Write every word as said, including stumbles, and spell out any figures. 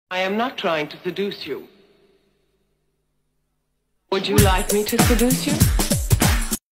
I am not trying to seduce you. Would you like me to seduce you?